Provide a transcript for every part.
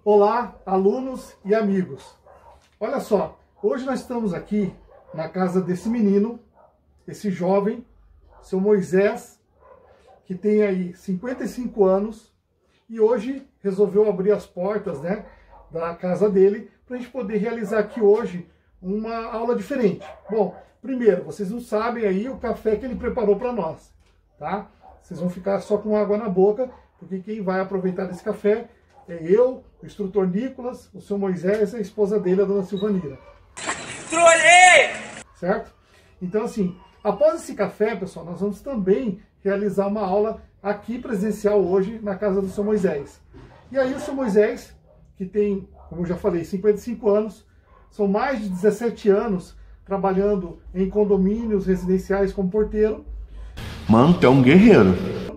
Olá, alunos e amigos. Olha só, hoje nós estamos aqui na casa desse menino, esse jovem, seu Moisés, que tem aí 55 anos e hoje resolveu abrir as portas, da casa dele para a gente poder realizar aqui hoje uma aula diferente. Bom, primeiro, vocês não sabem aí o café que ele preparou para nós, tá? Vocês vão ficar só com água na boca, porque quem vai aproveitar desse café é eu, o instrutor Nicolas, o seu Moisés e a esposa dele, a dona Silvanira. Trolei! Certo? Então, assim, após esse café, pessoal, nós vamos também realizar uma aula aqui presencial hoje na casa do seu Moisés. E aí o seu Moisés, que tem, como eu já falei, 55 anos, são mais de 17 anos trabalhando em condomínios residenciais como porteiro. Mano, tu é um guerreiro.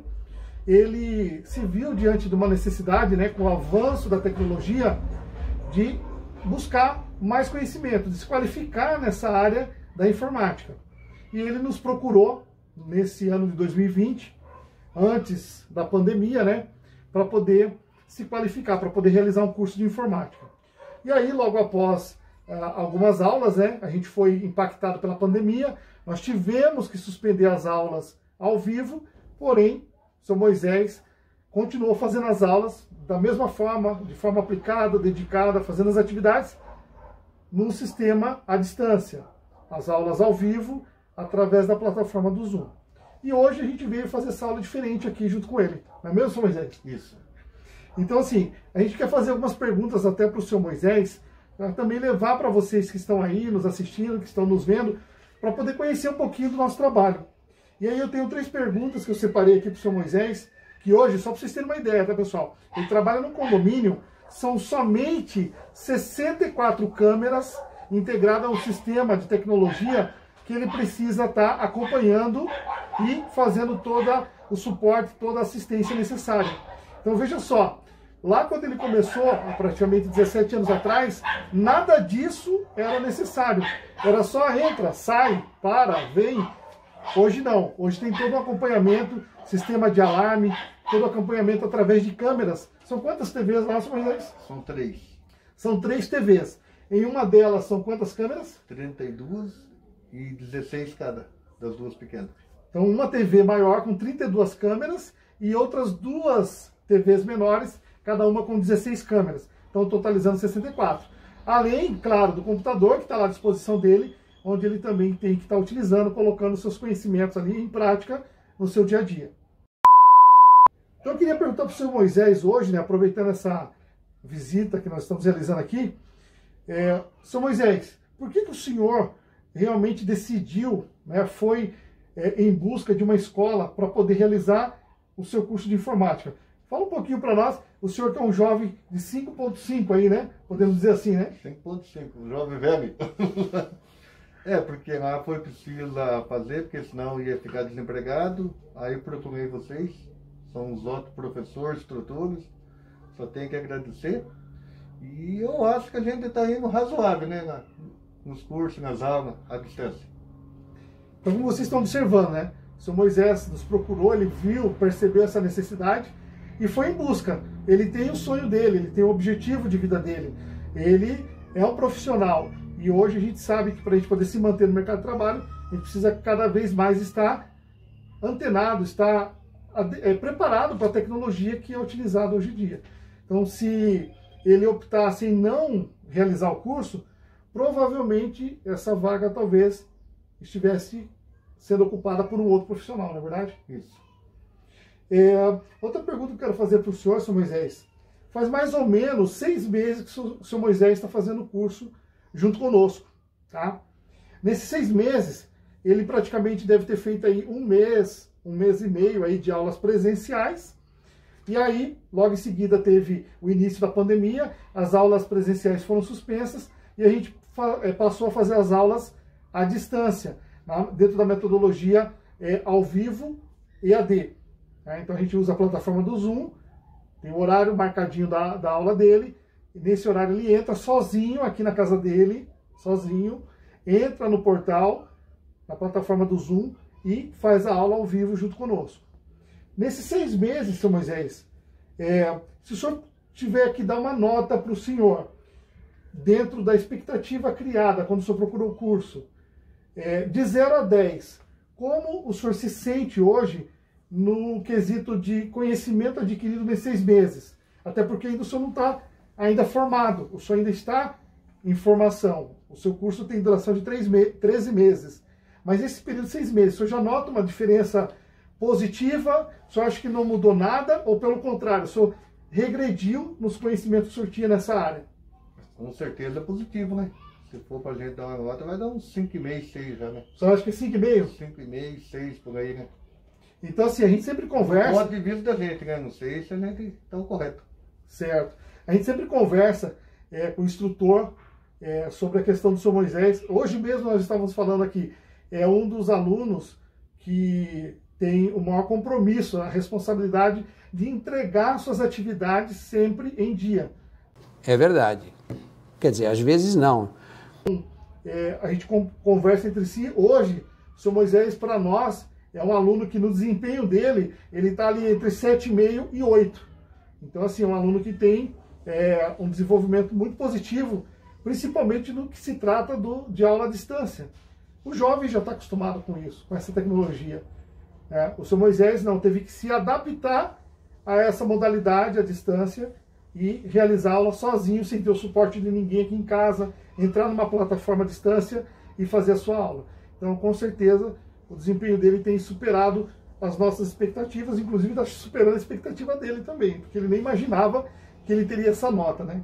Ele se viu diante de uma necessidade, com o avanço da tecnologia, de buscar mais conhecimento, de se qualificar nessa área da informática. E ele nos procurou nesse ano de 2020, antes da pandemia, para poder se qualificar, para poder realizar um curso de informática. E aí, logo após algumas aulas, a gente foi impactado pela pandemia, nós tivemos que suspender as aulas ao vivo, porém, o seu Moisés continuou fazendo as aulas da mesma forma, de forma aplicada, dedicada, fazendo as atividades num sistema à distância. As aulas ao vivo, através da plataforma do Zoom. E hoje a gente veio fazer essa aula diferente aqui junto com ele. Não é mesmo, seu Moisés? Isso. Então, assim, a gente quer fazer algumas perguntas até para o seu Moisés, para também levar para vocês que estão aí nos assistindo, que estão nos vendo, para poder conhecer um pouquinho do nosso trabalho. E aí eu tenho 3 perguntas que eu separei aqui para o seu Moisés, que hoje, só para vocês terem uma ideia, tá, pessoal? Ele trabalha num condomínio, são somente 64 câmeras integradas a um sistema de tecnologia que ele precisa estar acompanhando e fazendo todo o suporte, toda a assistência necessária. Então veja só, lá quando ele começou, há praticamente 17 anos atrás, nada disso era necessário. Era só entra, sai, para, vem. Hoje não, hoje tem todo o acompanhamento, sistema de alarme, todo o acompanhamento através de câmeras. São quantas TVs lá, senhor Moisés? São 3. São 3 TVs. Em uma delas são quantas câmeras? 32 e 16 cada, das duas pequenas. Então uma TV maior com 32 câmeras e outras 2 TVs menores, cada uma com 16 câmeras. Então totalizando 64. Além, claro, do computador que está lá à disposição dele, onde ele também tem que estar utilizando, colocando seus conhecimentos ali em prática no seu dia a dia. Então eu queria perguntar para o senhor Moisés hoje, aproveitando essa visita que nós estamos realizando aqui, senhor Moisés, por que o senhor realmente decidiu, foi em busca de uma escola para poder realizar o seu curso de informática? Fala um pouquinho para nós, o senhor que é um jovem de 5.5 aí, podemos dizer assim, 5.5, jovem velho. Porque lá foi preciso fazer, porque senão ia ficar desempregado. Aí eu procurei vocês, são os outros professores, instrutores, só tenho que agradecer. E eu acho que a gente está indo razoável, nos cursos, nas aulas, à distância. Então, como vocês estão observando, o senhor Moisés nos procurou, ele viu, percebeu essa necessidade e foi em busca. Ele tem o sonho dele, ele tem o objetivo de vida dele. Ele é um profissional. E hoje a gente sabe que para a gente poder se manter no mercado de trabalho, a gente precisa cada vez mais estar antenado, estar preparado para a tecnologia que é utilizada hoje em dia. Então, se ele optasse em não realizar o curso, provavelmente essa vaga talvez estivesse sendo ocupada por um outro profissional, não é verdade? Isso. Outra pergunta que eu quero fazer para o senhor Moisés. Faz mais ou menos 6 meses que o senhor Moisés está fazendo o curso junto conosco, tá? Nesses 6 meses, ele praticamente deve ter feito aí um mês e meio aí de aulas presenciais, e aí, logo em seguida, teve o início da pandemia, as aulas presenciais foram suspensas, e a gente passou a fazer as aulas à distância, dentro da metodologia ao vivo EAD. Então a gente usa a plataforma do Zoom, tem o horário marcadinho da aula dele, e nesse horário ele entra sozinho aqui na casa dele, sozinho, entra no portal, na plataforma do Zoom e faz a aula ao vivo junto conosco. Nesses 6 meses, seu Moisés, se o senhor tiver que dar uma nota para o senhor, dentro da expectativa criada quando o senhor procurou o curso, de 0 a 10, como o senhor se sente hoje no quesito de conhecimento adquirido nesses 6 meses? Até porque ainda o senhor não está ainda formado, o senhor ainda está em formação. O seu curso tem duração de 13 meses. Mas esse período de 6 meses, o senhor já nota uma diferença positiva? O senhor acha que não mudou nada? Ou pelo contrário, o senhor regrediu nos conhecimentos que o senhor tinha nessa área? Com certeza é positivo, né? Se for pra gente dar uma nota, vai dar uns 5,5, 6 já, né? O senhor acha que é 5,5? 5,5, 6 por aí, né? Então, assim, a gente sempre conversa... O ponto de vista da gente, né? Não sei se a gente está correto. Certo. A gente sempre conversa com o instrutor sobre a questão do Sr. Moisés. Hoje mesmo nós estávamos falando aqui, é um dos alunos que tem o maior compromisso, a responsabilidade de entregar suas atividades sempre em dia. É verdade. Quer dizer, às vezes não. A gente conversa entre si. Hoje, o Sr. Moisés, para nós, é um aluno que no desempenho dele, ele está ali entre 7,5 e 8. Então, assim, é um aluno que tem um desenvolvimento muito positivo, principalmente no que se trata de aula à distância. O jovem já está acostumado com isso, com essa tecnologia. O Sr. Moisés não, teve que se adaptar a essa modalidade à distância e realizar aula sozinho, sem ter o suporte de ninguém aqui em casa, entrar numa plataforma à distância e fazer a sua aula. Então, com certeza, o desempenho dele tem superado as nossas expectativas, inclusive está superando a expectativa dele também, porque ele nem imaginava que ele teria essa nota, né?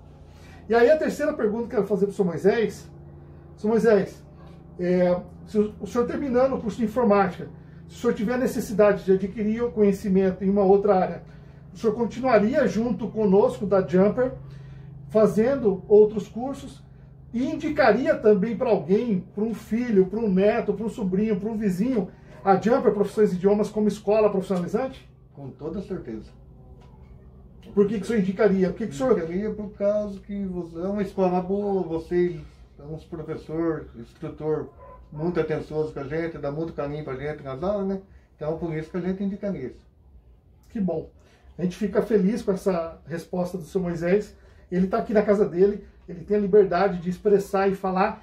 E aí a terceira pergunta que eu quero fazer para o Sr. Moisés. Sr. Moisés, se o senhor terminando o curso de informática, se o senhor tiver necessidade de adquirir o conhecimento em uma outra área, o senhor continuaria junto conosco da Jumper, fazendo outros cursos, e indicaria também para alguém, para um filho, para um neto, para um sobrinho, para um vizinho, a Jumper Profissões e Idiomas como escola profissionalizante? Com toda certeza. Por que o senhor indicaria? O senhor... Indicaria por causa que é uma escola boa, vocês são uns professor, instrutor muito atencioso com a gente, dá muito carinho pra gente nas aulas, né? Então por isso que a gente indicaria isso. Que bom. A gente fica feliz com essa resposta do Sr. Moisés. Ele está aqui na casa dele, ele tem a liberdade de expressar e falar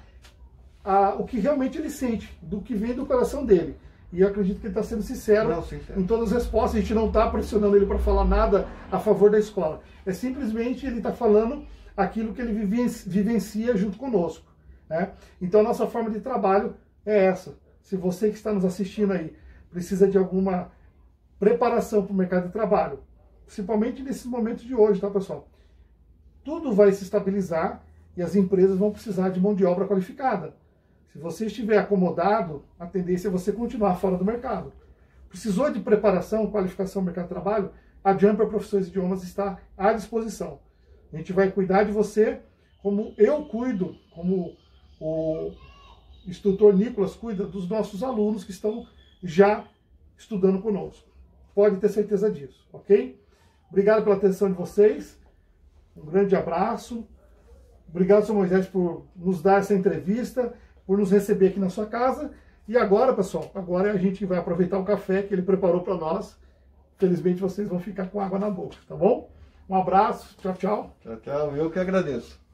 o que realmente ele sente, do que vem do coração dele. E eu acredito que ele está sendo sincero em todas as respostas. A gente não está pressionando ele para falar nada a favor da escola. É simplesmente ele está falando aquilo que ele vivencia junto conosco, né? Então a nossa forma de trabalho é essa. Se você que está nos assistindo aí precisa de alguma preparação para o mercado de trabalho, principalmente nesses momentos de hoje, tá, pessoal? Tudo vai se estabilizar e as empresas vão precisar de mão de obra qualificada. Se você estiver acomodado, a tendência é você continuar fora do mercado. Precisou de preparação, qualificação no mercado de trabalho? A Jumper Profissões e Idiomas está à disposição. A gente vai cuidar de você como eu cuido, como o instrutor Nicolas cuida dos nossos alunos que estão já estudando conosco. Pode ter certeza disso, ok? Obrigado pela atenção de vocês. Um grande abraço. Obrigado, Sr. Moisés, por nos dar essa entrevista, por nos receber aqui na sua casa. E agora, pessoal, agora a gente vai aproveitar o café que ele preparou para nós. Felizmente vocês vão ficar com água na boca, tá bom? Um abraço, tchau, tchau. Tchau, tchau. Eu que agradeço.